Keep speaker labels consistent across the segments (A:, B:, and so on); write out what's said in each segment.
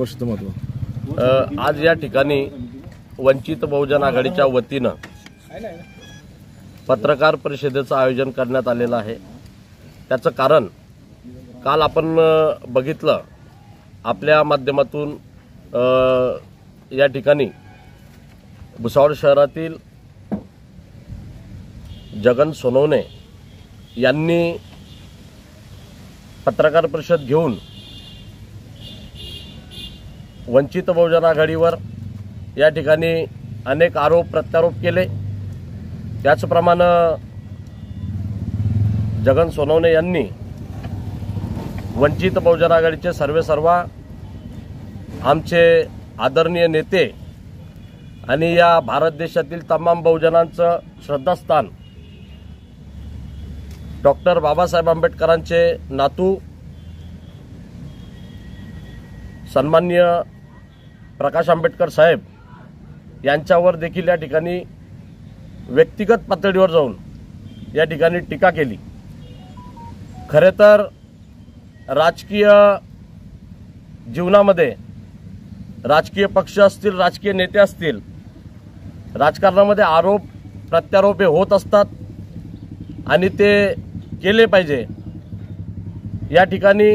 A: गोष्टीचं महत्त्व?
B: आज या ठिकाणी वंचित बहुजन आघाडीच्या वतीनं पत्रकार परिषदेचं आयोजन करण्यात आलेलं आहे। त्याचं कारण काल आपण बघितलं, आपल्या माध्यमातून या ठिकाणी भुसावळ शहरातील जगन सोनवणे यांनी पत्रकार परिषद घेऊन वंचित बहुजन आघाडीवर या ठिकाणी अनेक आरोप प्रत्यारोप केले। त्याचप्रमाणे जगन सोनवणे यांनी वंचित बहुजन आघाडीचे सर्वेसर्वा आमचे आदरणीय नेते आणि या भारत देशातील तमाम बहुजनांचं श्रद्धास्थान डॉक्टर बाबासाहेब आंबेडकरांचे नातू सन्माननीय प्रकाश आंबेडकर साहेब यांच्यावर देखील या ठिकाणी व्यक्तिगत पातळीवर जाऊन या ठिकाणी टीका केली। खरे तर राजकीय जीवनामध्ये राजकीय पक्ष असतील, राजकीय नेते असतील, राजकारणामध्ये आरोप प्रत्यारोप होत असतात आणि ते केले पाहिजे। या ठिकाणी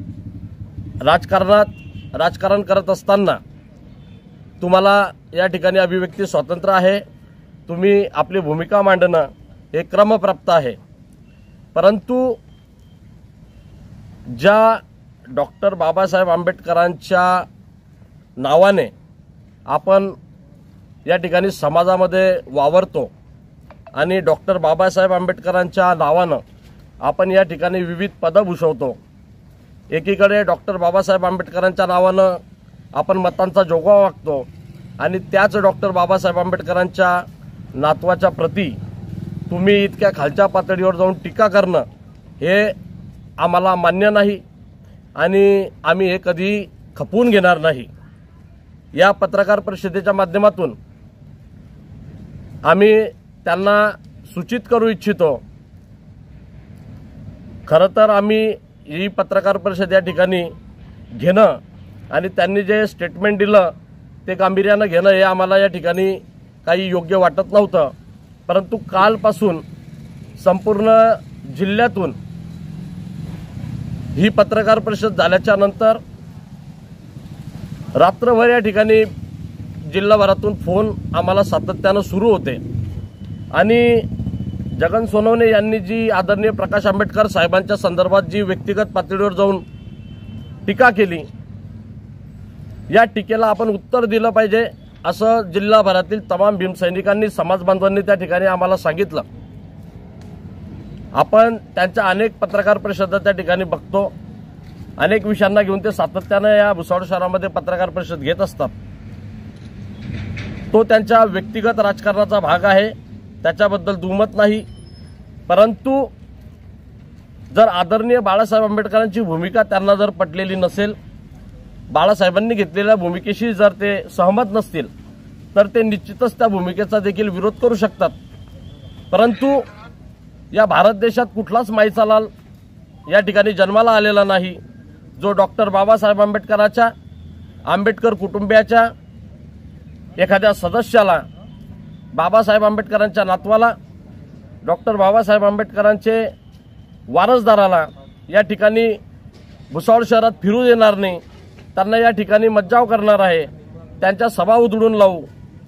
B: राजकारण करत असताना तुम्हाला या ठिकाणी अभिव्यक्ती स्वातंत्र्य आहे, तुम्ही आपली भूमिका मांडणं हे क्रमप्राप्त आहे। परंतु ज्या डॉक्टर बाबासाहेब आंबेडकरांच्या नावाने आपण या ठिकाणी समाजामध्ये वावरतो आणि डॉक्टर बाबासाहेब आंबेडकरांच्या नावानं आपण या ठिकाणी विविध पदं भूषवतो। एकीकडे डॉक्टर बाबासाहेब आंबेडकरांच्या नावानं आपण मतांचा जोगवा वागतो आणि त्याच डॉक्टर बाबासाहेब आंबेडकरांच्या नातवाच्या प्रती तुम्ही इतक्या खालच्या पातळीवर जाऊन टीका करणं हे आम्हाला मान्य नाही आणि आम्ही हे कधी खपवून घेणार नाही। या पत्रकार परिषदेच्या माध्यमातून आम्ही त्यांना सूचित करू इच्छितो, खरं तर आम्ही ही पत्रकार परिषद या ठिकाणी घेणं आणि त्यांनी जे स्टेटमेंट दिलं ते गांभीर्यानं घेणं हे आम्हाला या ठिकाणी काही योग्य वाटत नव्हतं। परंतु कालपासून संपूर्ण जिल्ह्यातून ही पत्रकार परिषद झाल्याच्या नंतर रात्रभर या ठिकाणी जिल्हाभरातून फोन आम्हाला सातत्यानं सुरू होते आणि जगन सोनवणे यांनी जी आदरणीय प्रकाश आंबेडकर साहेबांच्या संदर्भात जी व्यक्तिगत पातळीवर जाऊन टीका केली, या टीकेला आपण उत्तर दिलं पाहिजे असं जिल्हाभरातील तमाम भीमसैनिकांनी, समाज बांधवांनी त्या ठिकाणी आम्हाला सांगितलं। आपण त्यांच्या अनेक पत्रकार परिषदा त्या ठिकाणी बघतो, अनेक विषयांना घेऊन ते सातत्यानं या भुसावळ शहरामध्ये पत्रकार परिषद घेत असतात। तो त्यांच्या व्यक्तिगत राजकारणाचा भाग आहे, त्याच्याबद्दल दुमत नाही। परंतु जर आदरणीय बाळासाहेब आंबेडकरांची भूमिका त्यांना जर पटलेली नसेल, बाळासाहेबांनी घेतलेल्या भूमिकेशी जर ते सहमत नसतील तर ते निश्चितच त्या भूमिकेचा देखील विरोध करू शकतात। परंतु या भारत देशात कुठलाच माईचा या ठिकाणी जन्माला आलेला नाही जो डॉक्टर बाबासाहेब आंबेडकरांच्या, आंबेडकर कुटुंबियाच्या एखाद्या सदस्याला, बाबासाहेब आंबेडकरांच्या नातवाला, डॉक्टर बाबासाहेब आंबेडकरांचे वारसदाराला या ठिकाणी भुसावळ शहरात फिरू देणार नाही, त्यांना या ठिकाणी मज्जाव करणार आहे, त्यांच्या सभा उधळून लावू,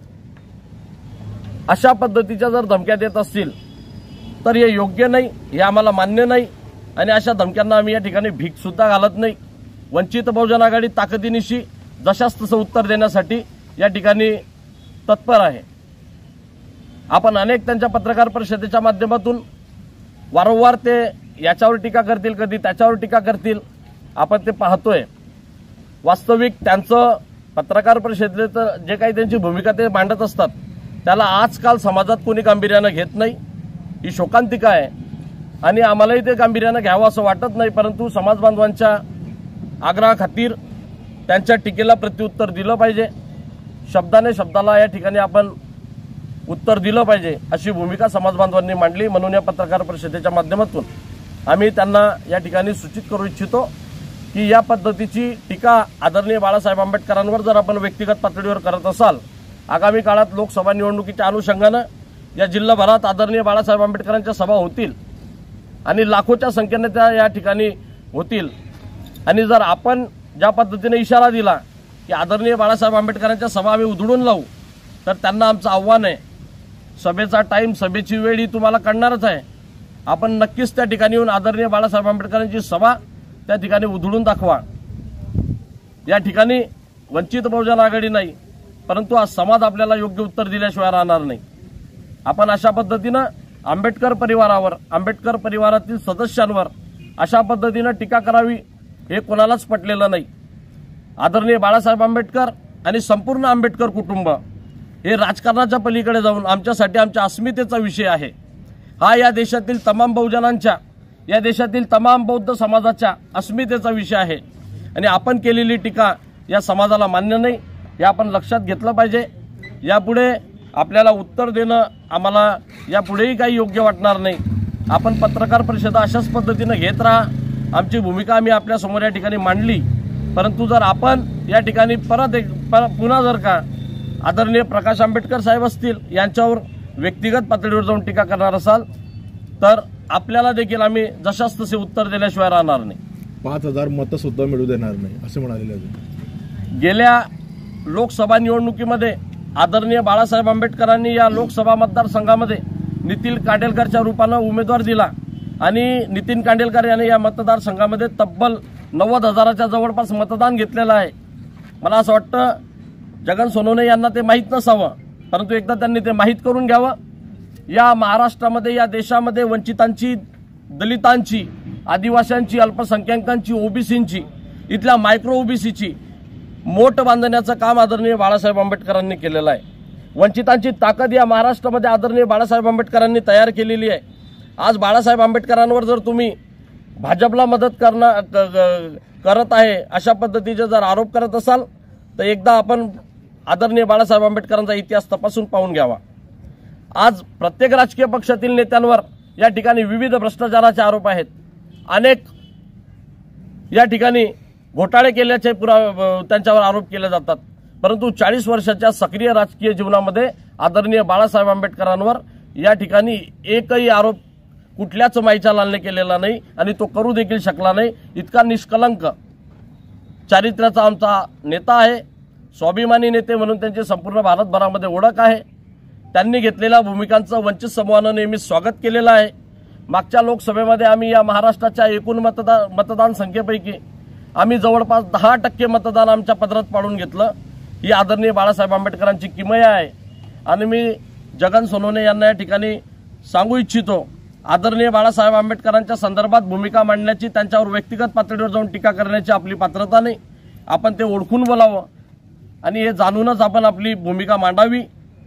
B: अशा पद्धतीच्या जर धमक्या देत असतील तर हे योग्य नाही, हे आम्हाला मान्य नाही आणि अशा धमक्यांना आम्ही या ठिकाणी भीक सुद्धा घालत नाही। वंचित बहुजन आघाडी ताकदीनिशी जशास तसं उत्तर देण्यासाठी या ठिकाणी तत्पर आहे। आपण अनेक त्यांच्या पत्रकार परिषदेच्या माध्यमातून वारंवार ते याच्यावर टीका करतील, कधी त्याच्यावर टीका करतील, आपण ते पाहतोय। वास्तविक त्यांचं पत्रकार परिषदेचं जे काही त्यांची भूमिका ते मांडत असतात त्याला आजकाल समाजात कोणी गांभीर्यानं घेत नाही, ही शोकांतिका आहे आणि आम्हालाही ते गांभीर्यानं घ्यावं असं वाटत नाही। परंतु समाज बांधवांच्या आग्रहाखातीर त्यांच्या टीकेला प्रत्युत्तर दिलं पाहिजे, शब्दाने शब्दाला या ठिकाणी आपण उत्तर दिलं पाहिजे अशी भूमिका समाज बांधवांनी मांडली। म्हणून या पत्रकार परिषदेच्या माध्यमातून आम्ही त्यांना या ठिकाणी सूचित करू इच्छितो की या पद्धतीची टीका आदरणीय बाळासाहेब आंबेडकरांवर जर आपण व्यक्तिगत पातळीवर करत असाल, आगामी काळात लोकसभा निवडणुकीच्या अनुषंगानं या जिल्हाभरात आदरणीय बाळासाहेब आंबेडकरांच्या सभा होतील आणि लाखोच्या संख्येने त्या या ठिकाणी होतील। आणि जर आपण ज्या पद्धतीने इशारा दिला की आदरणीय बाळासाहेब आंबेडकरांच्या सभा आम्ही उधळून लावू, तर त्यांना आमचं आव्हान आहे, सभेचा टाईम, सभेची वेळ ही तुम्हाला कळणारच आहे। आपण नक्कीच त्या ठिकाणी येऊन आदरणीय बाळासाहेब आंबेडकरांची सभा त्या ठिकाणी उधळून दाखवा। या ठिकाणी वंचित बहुजन आघाडी नाही, परंतु हा समाज आपल्याला योग्य उत्तर दिल्याशिवाय राहणार नाही। आपण अशा पद्धतीनं आंबेडकर परिवारावर, आंबेडकर परिवारातील सदस्यांवर अशा पद्धतीनं टीका करावी हे कोणालाच पटलेलं नाही। आदरणीय बाळासाहेब आंबेडकर आणि संपूर्ण आंबेडकर कुटुंब हे राजकारणाच्या पलीकडे जाऊन आमच्यासाठी आमच्या अस्मितेचा विषय आहे। हा या देशातील तमाम बहुजनांच्या, या देशातील तमाम बौद्ध समाजाच्या अस्मितेचा विषय आहे आणि आपण केलेली टीका या समाजाला मान्य नाही, हे आपण लक्षात घेतलं पाहिजे। यापुढे आपल्याला उत्तर देणं आम्हाला यापुढेही काही योग्य वाटणार नाही। आपण पत्रकार परिषदा अशाच पद्धतीनं घेत राहा, आमची भूमिका आम्ही आपल्या समोर या ठिकाणी मांडली। परंतु जर आपण या ठिकाणी पुन्हा जर का आदरणीय प्रकाश आंबेडकर साहेब असतील यांच्यावर व्यक्तिगत पातळीवर जाऊन टीका करणार असाल, तर आपल्याला देखील आम्ही जशास तसे उत्तर दिल्याशिवाय राहणार नाही।
A: 5,000 मतं सुद्धा मिळू देणार नाही असे म्हणाले।
B: गेल्या लोकसभा निवडणुकीमध्ये आदरणीय बाळासाहेब आंबेडकरांनी या लोकसभा मतदारसंघामध्ये नितीन कांडेलकरच्या रूपानं उमेदवार दिला आणि नितीन कांडेलकर यांनी या मतदारसंघामध्ये तब्बल 90,000च्या जवळपास मतदान घेतलेलं आहे। मला असं वाटतं जगन सोनवणे यांना ते माहीत नसावं, परंतु एकदा त्यांनी ते माहीत करून घ्यावं। या महाराष्ट्रामध्ये, या देशामध्ये वंचितांची, दलितांची, आदिवासींची, अल्पसंख्याकांची, ओबीसींची, इथल्या मायक्रो ओबीसीची मोठ बांधण्याचं काम आदरणीय बाळासाहेब आंबेडकरांनी केलेलं आहे। वंचितांची ताकद या महाराष्ट्रामध्ये आदरणीय बाळासाहेब आंबेडकरांनी तयार केलेली आहे। आज बाळासाहेब आंबेडकरांवर जर तुम्ही भाजपला मदत करत आहे अशा पद्धतीचे जर आरोप करत असाल, तर एकदा आपण आदरणीय बाळासाहेब आंबेडकरांचा इतिहास तपासून पाहून घ्यावा। आज प्रत्येक राजकीय पक्षातील नेत्यांवर या ठिकाणी विविध भ्रष्टाचाराचे आरोप आहेत, अनेक या ठिकाणी घोटाळे केल्याचे त्यांच्यावर आरोप केले जातात, परंतु 40 वर्षाच्या सक्रिय राजकीय जीवनामध्ये आदरणीय बाळासाहेब आंबेडकरांवर या ठिकाणी एकही आरोप कुठल्याच माईच्या लालने केलेला नाही आणि तो करू देखील शकला नाही। इतका निष्कलंक चारित्र्याचा आमचा नेता आहे, स्वाभिमानी नेते म्हणून त्यांची संपूर्ण भारतभरामध्ये ओळख आहे। त्यांनी घेतलेल्या भूमिकांचं वंचित समूहानं नेहमी स्वागत केलेलं आहे। मागच्या लोकसभेमध्ये आम्ही या महाराष्ट्राच्या एकूण मतदान संख्येपैकी आम्ही जवळपास 10% मतदान आमच्या पदरात पाडून घेतलं। ही आदरणीय बाळासाहेब आंबेडकरांची किमया आहे आणि मी जगन सोनवणे यांना या ठिकाणी सांगू इच्छितो, आदरणीय बाळासाहेब आंबेडकरांच्या संदर्भात भूमिका मांडण्याची, त्यांच्यावर व्यक्तिगत पातळीवर जाऊन टीका करण्याची आपली पात्रता नाही। आपण ते ओळखून बोलावं आणि हे जाणूनच आपण आपली भूमिका मांडावी।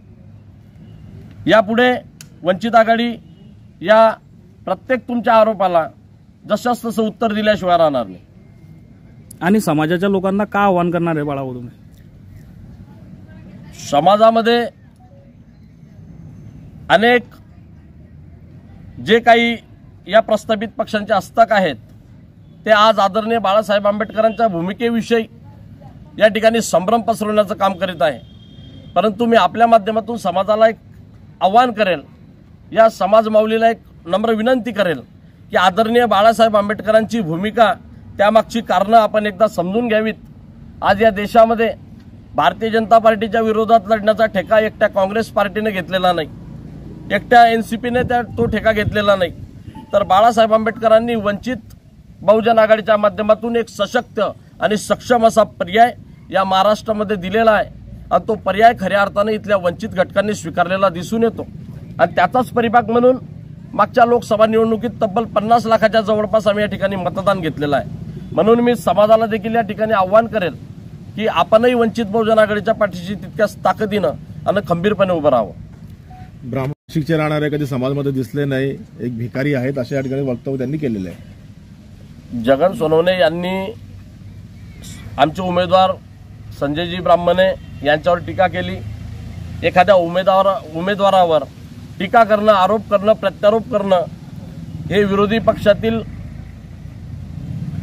B: यापुढे वंचित आघाडी या प्रत्येक तुमच्या आरोपाला जशास तसं उत्तर दिल्याशिवाय राहणार नाही।
C: आणि समाजाच्या लोकांना का आव्हान करणार आहे बाळाभाऊ तुम्ही?
B: समाजामध्ये अनेक जे काही या प्रस्थापित पक्षांचे हस्तक आहेत ते आज आदरणीय बाळासाहेब आंबेडकरांच्या भूमिकेविषयी या ठिकाणी संभ्रम पसरवण्याचं काम करीत आहे। परंतु मी आपल्या माध्यमातून समाजाला एक आव्हान करेल, या समाज माऊलीला एक नम्र विनंती करेल की आदरणीय बाळासाहेब आंबेडकरांची भूमिका, त्यामागची कारणं आपण एकदा समजून घ्यावीत। आज या देशामध्ये भारतीय जनता पार्टीच्या विरोधात लढण्याचा ठेका एकट्या काँग्रेस पार्टीने घेतलेला नाही, एकट्या एनसीपीने तो ठेका घेतलेला नाही, तर बाळासाहेब आंबेडकरांनी वंचित बहुजन आघाडीच्या माध्यमातून एक सशक्त आणि सक्षम असा पर्याय या महाराष्ट्रामध्ये दिलेला आहे आणि तो पर्याय खऱ्या अर्थाने इथल्या वंचित घटकांनी स्वीकारलेला दिसून येतो। आणि त्याचाच परिपाक म्हणून मागच्या लोकसभा निवडणुकीत तब्बल 50 लाखाच्या जवळपास आम्ही या ठिकाणी मतदान घेतलेलं आहे। म्हणून मी समाजाला देखील या ठिकाणी आव्हान करेल की आपणही वंचित बहुजन आघाडीच्या पाठीशी तितक्याच ताकदीनं आणि खंबीरपणे उभं राहावं।
A: ब्राह्मणशिकचे राहणारे कधी समाजमध्ये दिसले नाही, एक भिकारी आहेत अशा या ठिकाणी वक्तव्य त्यांनी केलेलं आहे।
B: जगन सोनवणे यांनी आमचे उमेदवार संजयजी ब्राह्मणे यांच्यावर टीका केली। एखाद्या उमेदवारावर टीका करणं, आरोप करणं, प्रत्यारोप करणं हे विरोधी पक्षातील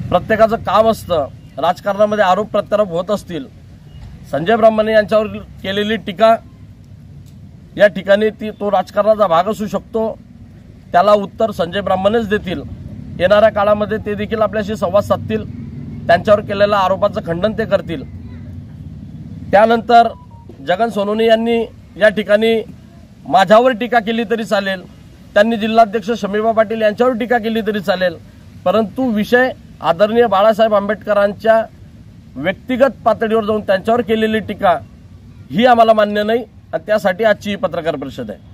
B: प्रत्येकाचं काम असतं, राजकारणामध्ये आरोप प्रत्यारोप होत असतील, संजय ब्राह्मणे यांच्यावर केलेली टीका या ठिकाणी तो राजकारणाचा भाग असू शकतो, त्याला उत्तर संजय ब्राह्मणेच देतील. येणाऱ्या काळामध्ये ते देखील आपल्याशी संवाद साधतील, त्यांच्यावर केलेल्या आरोपाचं खंडन ते करतील. त्यानंतर जगन सोनवणे यांनी या ठिकाणी माझ्यावर टीका केली तरी चालेल, त्यांनी जिल्हाध्यक्ष शमीबा पाटील यांच्यावर टीका केली तरी चालेल, परंतु विषय आदरणीय बाळासाहेब आंबेडकरांच्या व्यक्तिगत पातळीवर जाऊन त्यांच्यावर केलेली टीका ही आम्हाला मान्य नाही आणि त्यासाठी आजची ही पत्रकार परिषद आहे.